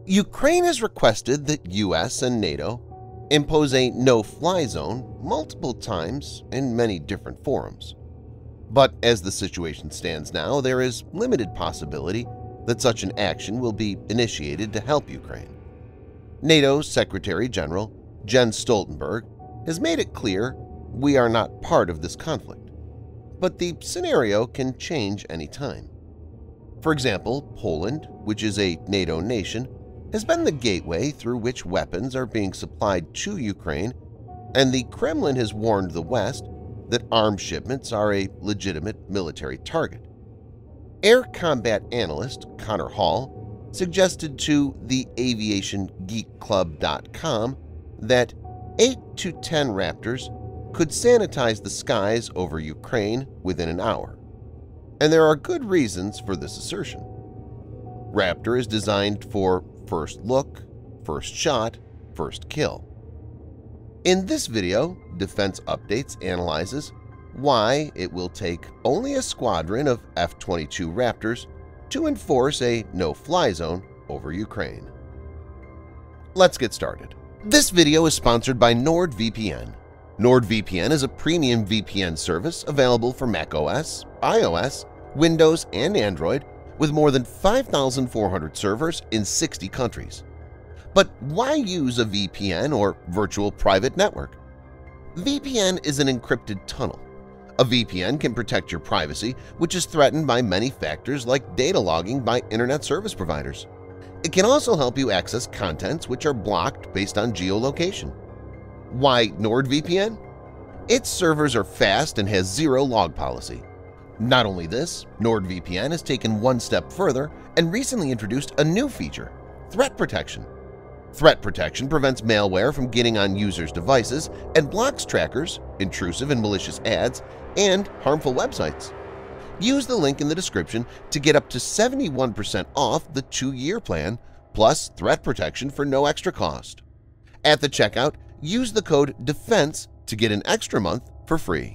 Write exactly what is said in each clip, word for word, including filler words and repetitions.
Ukraine has requested that U S and NATO impose a no-fly zone multiple times in many different forums. But as the situation stands now, there is limited possibility that such an action will be initiated to help Ukraine. NATO Secretary-General Jens Stoltenberg has made it clear we are not part of this conflict, but the scenario can change any time. For example, Poland, which is a NATO nation, has been the gateway through which weapons are being supplied to Ukraine, and the Kremlin has warned the West that arms shipments are a legitimate military target. Air Combat Analyst Connor Hall suggested to the aviation geek club dot com that eight to ten Raptors could sanitize the skies over Ukraine within an hour, and there are good reasons for this assertion. Raptor is designed for first look, first shot, first kill. In this video, Defense Updates analyzes why it will take only a squadron of F twenty-two Raptors to enforce a no-fly zone over Ukraine. Let's get started. This video is sponsored by NordVPN. NordVPN is a premium V P N service available for macOS, iOS, Windows, and Android with more than five thousand four hundred servers in sixty countries. But why use a V P N or virtual private network? V P N is an encrypted tunnel. A V P N can protect your privacy, which is threatened by many factors like data logging by internet service providers. It can also help you access contents which are blocked based on geolocation. Why NordVPN? Its servers are fast and has zero log policy. Not only this, NordVPN has taken one step further and recently introduced a new feature – threat protection. Threat protection prevents malware from getting on users' devices and blocks trackers, intrusive and malicious ads, and harmful websites. Use the link in the description to get up to seventy-one percent off the two-year plan plus threat protection for no extra cost. At the checkout, use the code DEFENSE to get an extra month for free.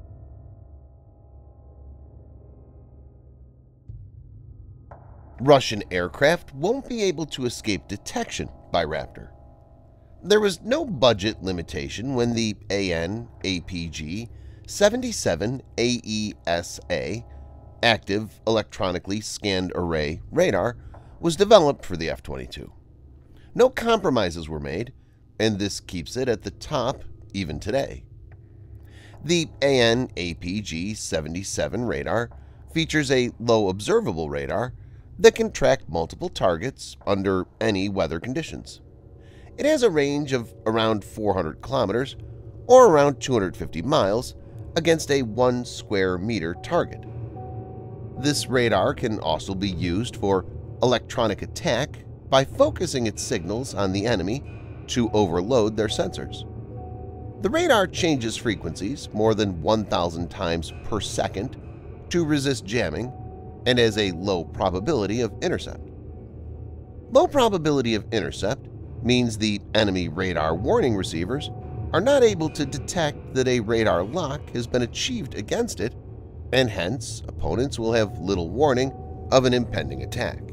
Russian aircraft won't be able to escape detection by Raptor. There was no budget limitation when the A N A P G seventy-seven A E S A Active Electronically Scanned Array Radar was developed for the F twenty-two. No compromises were made, and this keeps it at the top even today. The A N A P G seventy-seven radar features a low observable radar that can track multiple targets under any weather conditions. It has a range of around four hundred kilometers or around two hundred fifty miles against a one square meter target. This radar can also be used for electronic attack by focusing its signals on the enemy to overload their sensors. The radar changes frequencies more than one thousand times per second to resist jamming and has a low probability of intercept. Low probability of intercept means the enemy radar warning receivers are not able to detect that a radar lock has been achieved against it, and hence opponents will have little warning of an impending attack.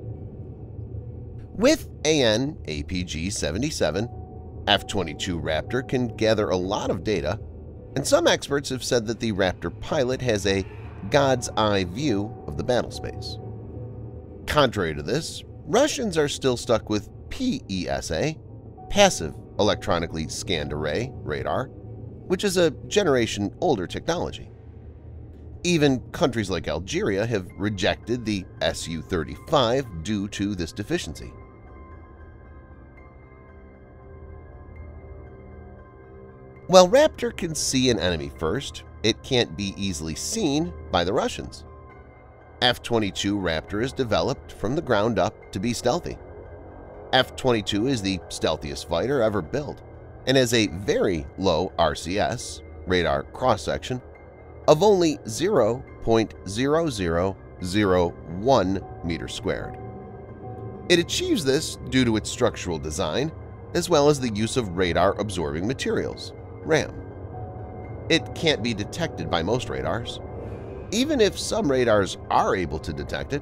With A N A P G seventy-seven, F twenty-two Raptor can gather a lot of data, and some experts have said that the Raptor pilot has a God's eye view of the battle space. Contrary to this, Russians are still stuck with P E S A, Passive Electronically Scanned Array Radar, which is a generation older technology. Even countries like Algeria have rejected the S U thirty-five due to this deficiency. While Raptor can see an enemy first, it can't be easily seen by the Russians. F twenty-two Raptor is developed from the ground up to be stealthy. F twenty-two is the stealthiest fighter ever built and has a very low R C S radar cross-section of only zero point zero zero zero one meters squared. It achieves this due to its structural design as well as the use of radar-absorbing materials, RAM. It can't be detected by most radars. Even if some radars are able to detect it,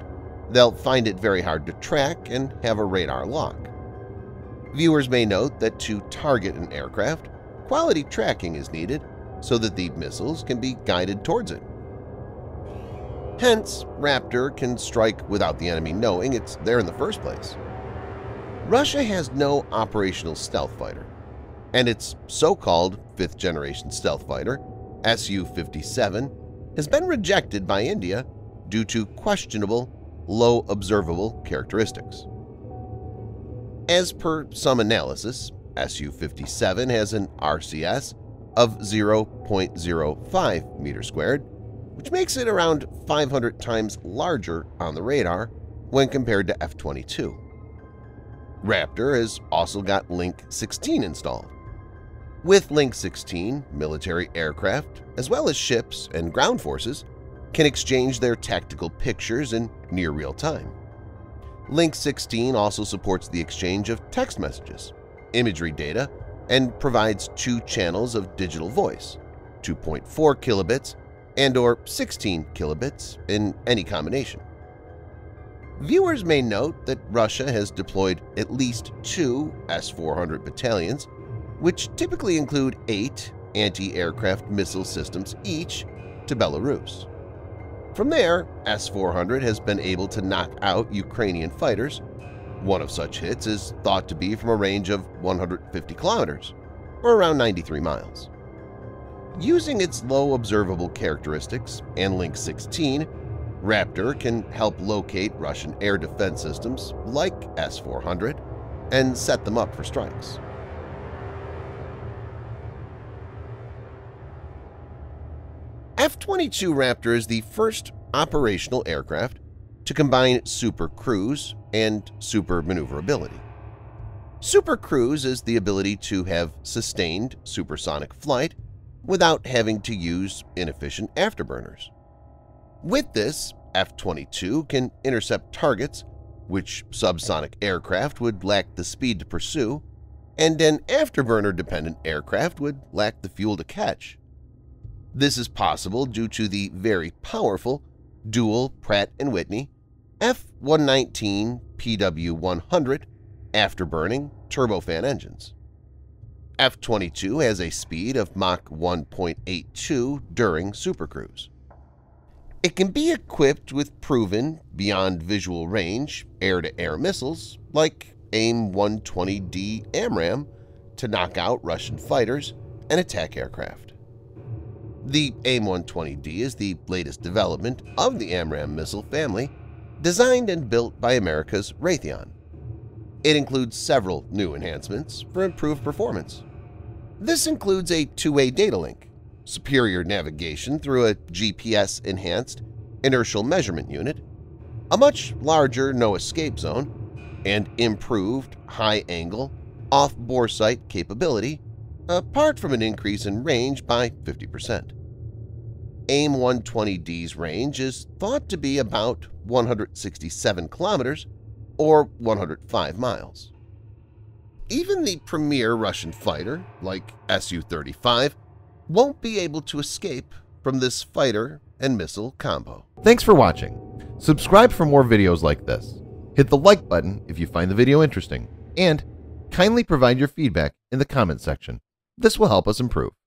they'll find it very hard to track and have a radar lock. Viewers may note that to target an aircraft, quality tracking is needed so that the missiles can be guided towards it. Hence, Raptor can strike without the enemy knowing it's there in the first place. Russia has no operational stealth fighter, and its so-called fifth-generation stealth fighter, S U fifty-seven, has been rejected by India due to questionable, low observable characteristics. As per some analysis, S U fifty-seven has an R C S of zero point zero five meters squared, which makes it around five hundred times larger on the radar when compared to F twenty-two. Raptor has also got Link sixteen installed. With Link sixteen, military aircraft, as well as ships and ground forces, can exchange their tactical pictures in near real time. Link sixteen also supports the exchange of text messages, imagery data, and provides two channels of digital voice, two point four kilobits and or sixteen kilobits in any combination. Viewers may note that Russia has deployed at least two S four hundred battalions, which typically include eight anti-aircraft missile systems each, to Belarus. From there, S four hundred has been able to knock out Ukrainian fighters. One of such hits is thought to be from a range of one hundred fifty kilometers, or around ninety-three miles. Using its low observable characteristics and Link sixteen, Raptor can help locate Russian air defense systems like S four hundred and set them up for strikes. F twenty-two Raptor is the first operational aircraft to combine super cruise and super maneuverability. Super cruise is the ability to have sustained supersonic flight without having to use inefficient afterburners. With this, F twenty-two can intercept targets which subsonic aircraft would lack the speed to pursue, and an afterburner-dependent aircraft would lack the fuel to catch. This is possible due to the very powerful dual Pratt and Whitney F one nineteen P W one hundred afterburning turbofan engines. F twenty-two has a speed of Mach one point eight two during supercruise. It can be equipped with proven, beyond visual range, air-to-air missiles like AIM one twenty D AMRAAM to knock out Russian fighters and attack aircraft. The AIM one twenty D is the latest development of the AMRAAM missile family, designed and built by America's Raytheon. It includes several new enhancements for improved performance. This includes a two-way data link, superior navigation through a G P S-enhanced inertial measurement unit, a much larger no-escape zone, and improved high-angle, off-bore sight capability, apart from an increase in range by fifty percent. AIM one twenty D's range is thought to be about one hundred sixty-seven kilometers or one hundred five miles. Even the premier Russian fighter, like S U thirty-five, won't be able to escape from this fighter and missile combo. Thanks for watching. Subscribe for more videos like this. Hit the like button if you find the video interesting, and kindly provide your feedback in the comment section. This will help us improve.